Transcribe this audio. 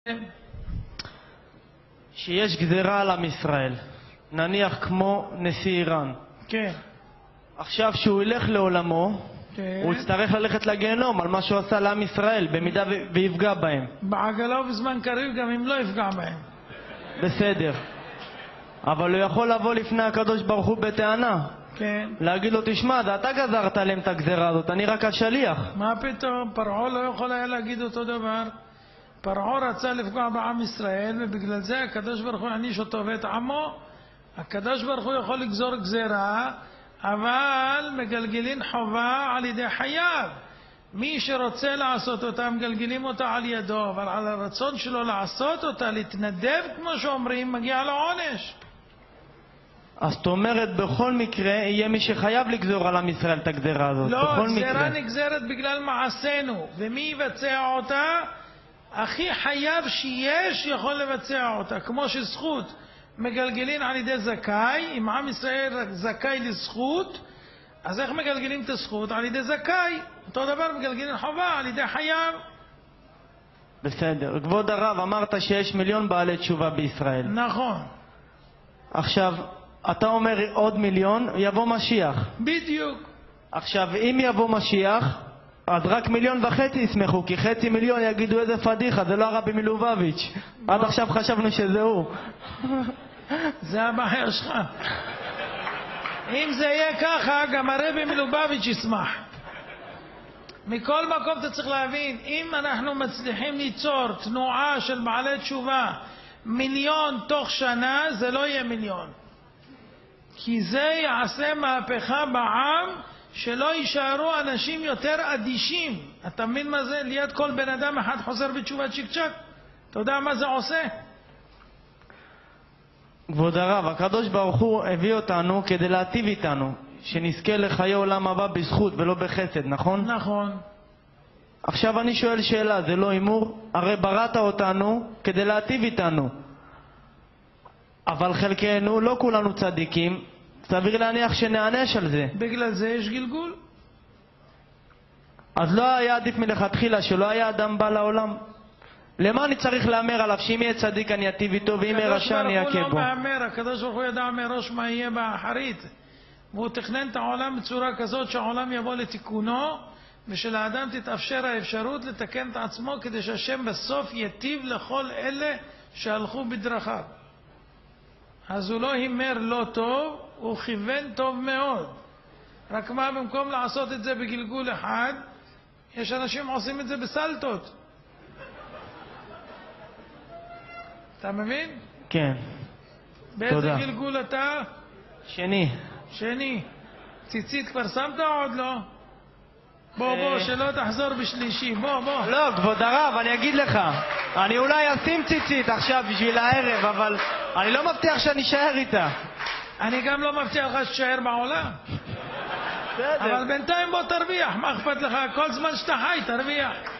שיש גזירה על עם ישראל, נניח כמו נשיא איראן. כן. עכשיו שהוא ילך לעולמו, כן. הוא יצטרך ללכת לגיהנום על מה שהוא עשה לעם ישראל, במידה ויפגע בהם. בעגלה ובזמן קריב גם אם לא יפגע בהם. בסדר. אבל הוא יכול לבוא לפני הקדוש ברוך הוא בטענה. כן. להגיד לו, תשמע, זה אתה גזרת עליהם את הגזירה הזאת, אני רק השליח. מה פתאום? פרעה לא יכול היה להגיד אותו דבר. פרעה רצה לפגוע בעם ישראל, ובגלל זה הקדוש ברוך הוא העניש אותו ואת עמו. הקדוש ברוך הוא יכול לגזור גזירה, אבל מגלגלין חובה על ידי חייו. מי שרוצה לעשות אותה, מגלגלים אותה על ידו, אבל על הרצון שלו לעשות אותה, להתנדב כמו שאומרים, מגיע לו עונש. אז זאת אומרת, בכל מקרה יהיה מי שחייב לגזור על עם ישראל את הגזירה הזאת. לא, גזירה נגזרת בגלל מעשינו, ומי יבצע אותה? הכי חייב שיש יכול לבצע אותה, כמו שזכות מגלגלין על ידי זכאי. אם עם ישראל זכאי לזכות, אז איך מגלגלים את הזכות? על ידי זכאי. אותו דבר מגלגלין חובה על ידי חייב. בסדר. כבוד הרב, אמרת שיש מיליון בעלי תשובה בישראל. נכון. עכשיו, אתה אומר עוד מיליון, יבוא משיח. בדיוק. עכשיו, אם יבוא משיח, אז רק 1.5 מיליון ישמחו, כי 0.5 מיליון יגידו איזה פדיחה, זה לא הרבי מלובביץ'. עד עכשיו חשבנו שזה הוא. זה הבעיה שלך. אם זה יהיה ככה, גם הרבי מלובביץ' ישמח. מכל מקום אתה צריך להבין, אם אנחנו מצליחים ליצור תנועה של בעלי תשובה 1 מיליון תוך שנה, זה לא יהיה 1 מיליון. כי זה יעשה מהפכה בעם, שלא יישארו אנשים יותר אדישים. אתה מבין מה זה? ליד כל בן אדם אחד חוזר בתשובה צ'יק צ'ק. אתה יודע מה זה עושה? כבוד הרב, הקדוש ברוך הוא הביא אותנו כדי להטיב איתנו, שנזכה לחיי עולם הבא בזכות ולא בחסד, נכון? נכון. עכשיו אני שואל שאלה, זה לא הימור? הרי בראת אותנו כדי להטיב איתנו, אבל חלקנו, לא כולנו צדיקים, סביר להניח שנענש על זה. בגלל זה יש גלגול. אז לא היה עדיף מלכתחילה שלא היה אדם בא לעולם? למה אני צריך לאמר עליו שאם יהיה צדיק אני אטיב איתו ואם יהיה רשע אני אכה בו? הקדוש ברוך הוא לא מאמר, הקדוש ברוך הוא ידע מראש מה יהיה באחרית, והוא תכנן את העולם בצורה כזאת שהעולם יבוא לתיקונו, ושלאדם תתאפשר האפשרות לתקן את עצמו, כדי שהשם בסוף יטיב לכל אלה שהלכו בדרכיו. אז הוא לא הימר לא טוב, הוא כיוון טוב מאוד. רק מה, במקום לעשות את זה בגלגול אחד, יש אנשים עושים את זה בסלטות. אתה מבין? כן. באיזה תודה. גלגול אתה? שני. שני. ציצית כבר שמת או עוד לא? בוא, שלא תחזור בשלישי. בוא. לא, כבוד הרב, אני אגיד לך, אני אולי אשים ציצית עכשיו בשביל הערב, אבל אני לא מבטיח שאני אשאר איתה. אני גם לא מבטיח לך שתשאר בעולם. בסדר. אבל בינתיים בוא תרוויח, מה אכפת לך? כל זמן שאתה חי תרוויח.